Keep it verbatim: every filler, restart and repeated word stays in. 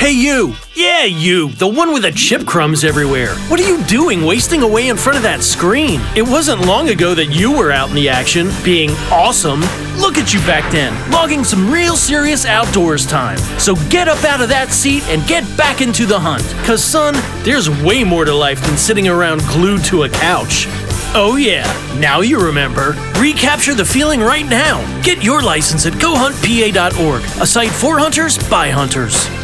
Hey you! Yeah, you! The one with the chip crumbs everywhere. What are you doing wasting away in front of that screen? It wasn't long ago that you were out in the action, being awesome. Look at you back then, logging some real serious outdoors time. So get up out of that seat and get back into the hunt. Cause son, there's way more to life than sitting around glued to a couch. Oh yeah, now you remember. Recapture the feeling right now. Get your license at go hunt P A dot org, a site for hunters by hunters.